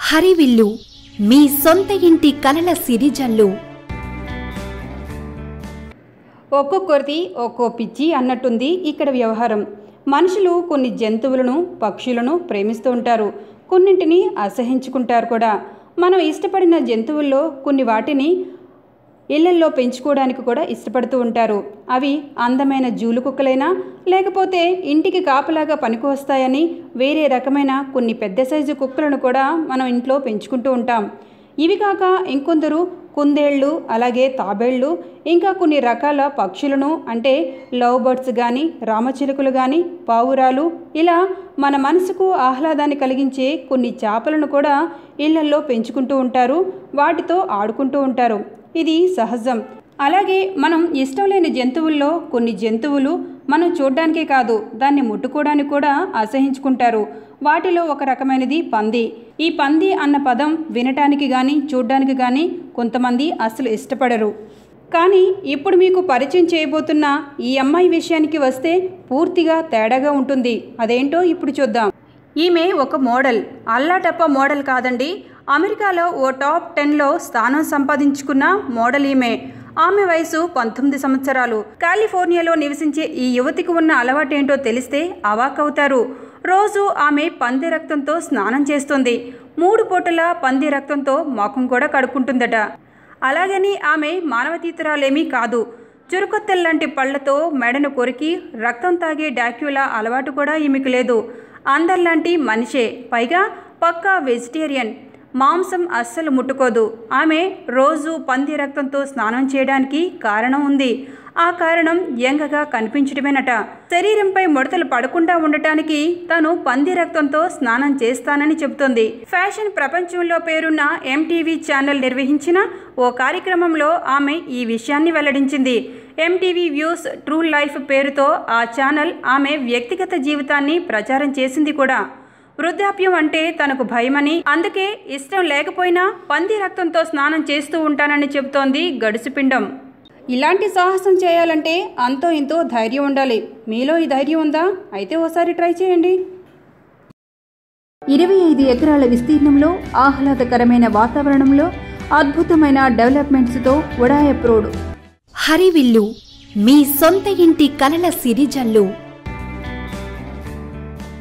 హరివిల్లు మీ సొంత ఇంటి కలల సిరిజల్లు. ఒక్కొక్కరిది ఒక్కో పిచ్చి అన్నట్టుంది ఇక్కడ వ్యవహారం. మనుషులు కొన్ని జంతువులను పక్షులను ప్రేమిస్తూ ఉంటారు, కొన్నింటిని అసహించుకుంటారు కూడా. మనం ఇష్టపడిన జంతువుల్లో కొన్ని వాటిని ఇళ్లల్లో పెంచుకోవడానికి కూడా ఇష్టపడుతూ ఉంటారు. అవి అందమైన జూలు కుక్కలైనా లేకపోతే ఇంటికి కాపలాగా పనికి వస్తాయని వేరే రకమైన కొన్ని పెద్ద సైజు కుక్కలను కూడా మనం ఇంట్లో పెంచుకుంటూ ఉంటాం. ఇవి కాక ఇంకొందరు కుందేళ్ళు, అలాగే తాబేళ్ళు, ఇంకా కొన్ని రకాల పక్షులను అంటే లవ్ బర్డ్స్ కానీ, రామచిలుకలు కానీ, పావురాలు, ఇలా మన మనసుకు ఆహ్లాదాన్ని కలిగించే కొన్ని చేపలను కూడా ఇళ్లల్లో పెంచుకుంటూ ఉంటారు, వాటితో ఆడుకుంటూ ఉంటారు. ఇది సహజం. అలాగే మనం ఇష్టం లేని జంతువుల్లో కొన్ని జంతువులు మనం చూడ్డానికే కాదు, దాన్ని ముట్టుకోవడానికి కూడా అసహించుకుంటారు. వాటిలో ఒక రకమైనది పంది. ఈ పంది అన్న పదం వినటానికి కానీ చూడ్డానికి కానీ కొంతమంది అసలు ఇష్టపడరు. కానీ ఇప్పుడు మీకు పరిచయం చేయబోతున్న ఈ అమ్మాయి విషయానికి వస్తే పూర్తిగా తేడాగా ఉంటుంది. అదేంటో ఇప్పుడు చూద్దాం. ఈమె ఒక మోడల్, అల్లాటప్ప మోడల్ కాదండి. అమెరికాలో ఓ టాప్ 10లో స్థానం సంపాదించుకున్న మోడల్ ఈమె. ఆమె వయసు 19 సంవత్సరాలు. కాలిఫోర్నియాలో నివసించే ఈ యువతికి ఉన్న అలవాటేంటో తెలిస్తే అవాక్కవుతారు. రోజు ఆమె పంది రక్తంతో స్నానం చేస్తుంది. 3 పూటల పంది రక్తంతో ముఖం కూడా కడుక్కుంటుందట. అలాగని ఆమె మానవతీతురాలేమీ కాదు. చురుకొత్తెల్లాంటి పళ్లతో మెడను కొరికి రక్తం తాగే డాక్యులా అలవాటు కూడా ఈమెకు లేదు. అందరిలాంటి మనిషే, పైగా పక్కా వెజిటేరియన్. మాంసం అస్సలు ముట్టుకోదు. ఆమె రోజు పంది రక్తంతో స్నానం చేయడానికి కారణం ఉంది. ఆ కారణం యంగగా కనిపించడమేనట. శరీరంపై ముడతలు పడకుండా ఉండటానికి తాను పంది రక్తంతో స్నానం చేస్తానని చెబుతోంది. ఫ్యాషన్ ప్రపంచంలో పేరున్న MTV ఛానల్ నిర్వహించిన ఓ కార్యక్రమంలో ఆమె ఈ విషయాన్ని వెల్లడించింది. MTV వ్యూస్ ట్రూ లైఫ్ పేరుతో ఆ ఛానల్ ఆమె వ్యక్తిగత జీవితాన్ని ప్రచారం చేసింది కూడా. వృద్ధాప్యం అంటే తనకు భయమని, అందుకే ఇష్టం లేకపోయినా పంది రక్తంతో స్నానం చేస్తూ ఉంటానని చెబుతోంది గడుసుపిండం. ఇలాంటి సాహసం చేయాలంటే అంతో ఇంతో ధైర్యం ఉండాలి. మీలో ఈ ధైర్యం ఉందా? అయితే ఓసారి ట్రై చేయండి. 25 ఎకరాల విస్తీర్ణంలో ఆహ్లాదకరమైన వాతావరణంలో అద్భుతమైన డెవలప్మెంట్స్తో ఉడాయప్రోడ్. హరివిల్లు మీ సొంత ఇంటి కలల సిరిజల్లు.